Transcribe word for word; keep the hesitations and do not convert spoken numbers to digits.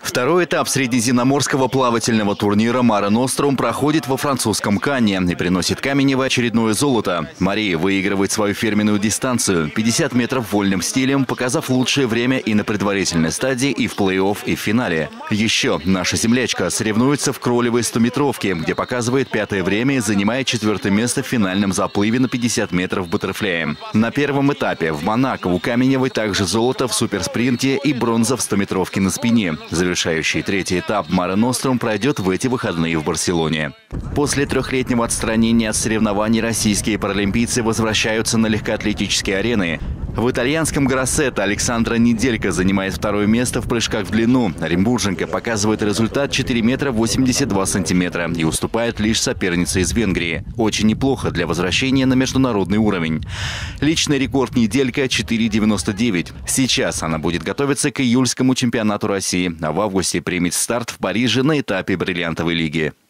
Второй этап среднеземноморского плавательного турнира «Маре Нострум» проходит во французском Канне и приносит Каменевой очередное золото. Мария выигрывает свою фирменную дистанцию – пятьдесят метров вольным стилем, показав лучшее время и на предварительной стадии, и в плей-офф, и в финале. Еще наша землячка соревнуется в кролевой стометровке, где показывает пятое время и занимает четвертое место в финальном заплыве на пятьдесят метров баттерфляем. На первом этапе в Монако у Каменевой также золото в суперспринте и бронза в стометровке на спине. Завершающий третий этап «Маре Нострум» пройдет в эти выходные в Барселоне. После трехлетнего отстранения от соревнований российские паралимпийцы возвращаются на легкоатлетические арены. В итальянском Гроссетто Александра Неделько занимает второе место в прыжках в длину. Оренбурженка показывает результат четыре метра восемьдесят два сантиметра и уступает лишь сопернице из Венгрии. Очень неплохо для возвращения на международный уровень. Личный рекорд Неделько – четыре девяносто девять. Сейчас она будет готовиться к июльскому чемпионату России, а в августе примет старт в Париже на этапе бриллиантовой лиги.